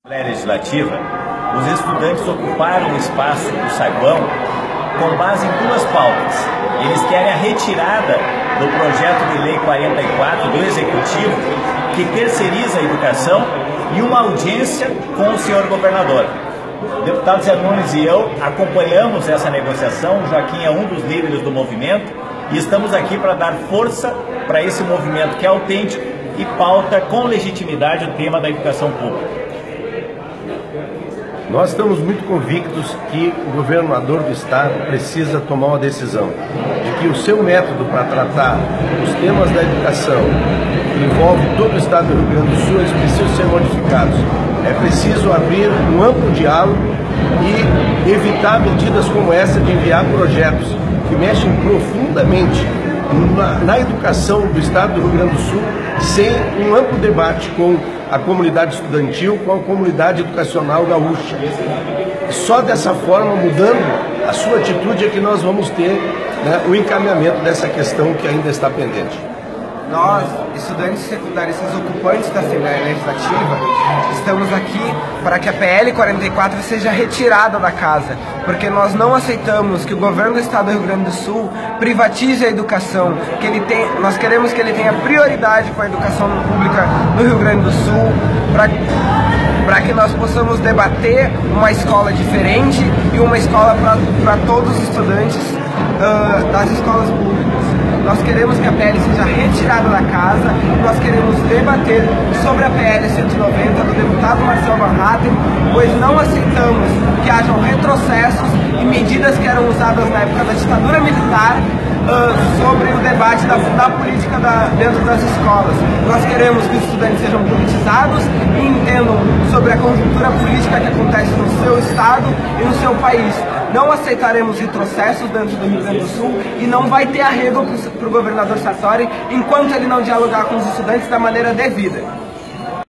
Legislativa, os estudantes ocuparam o espaço do saguão com base em duas pautas. Eles querem a retirada do projeto de lei 44 do Executivo, que terceiriza a educação, e uma audiência com o senhor governador. O deputado Zé Nunes e eu acompanhamos essa negociação. O Joaquim é um dos líderes do movimento e estamos aqui para dar força para esse movimento que é autêntico e pauta com legitimidade o tema da educação pública. Nós estamos muito convictos que o governador do estado precisa tomar uma decisão de que o seu método para tratar os temas da educação, que envolve todo o estado do Rio Grande do Sul, eles precisam ser modificados. É preciso abrir um amplo diálogo e evitar medidas como essa de enviar projetos que mexem profundamente na educação do estado do Rio Grande do Sul, sem um amplo debate com a comunidade estudantil, com a comunidade educacional gaúcha. Só dessa forma, mudando a sua atitude, é que nós vamos ter, o encaminhamento dessa questão que ainda está pendente. Nós, estudantes secundaristas ocupantes da Assembleia Legislativa, estamos aqui para que a PL 44 seja retirada da casa, porque nós não aceitamos que o governo do estado do Rio Grande do Sul privatize a educação, nós queremos que ele tenha prioridade com a educação pública no Rio Grande do Sul, para que nós possamos debater uma escola diferente e uma escola para todos os estudantes das escolas públicas. Nós queremos que a PL seja retirada da casa, nós queremos debater sobre a PL 190 do deputado Marcelo Van Hatten, pois não aceitamos que hajam retrocessos e medidas que eram usadas na época da ditadura militar sobre o debate da política dentro das escolas. Nós queremos que os estudantes sejam politizados e entendam sobre a conjuntura política que acontece no seu estado e no seu país. Não aceitaremos retrocessos dentro do Rio Grande do Sul e não vai ter arrego para o governador Sartori enquanto ele não dialogar com os estudantes da maneira devida.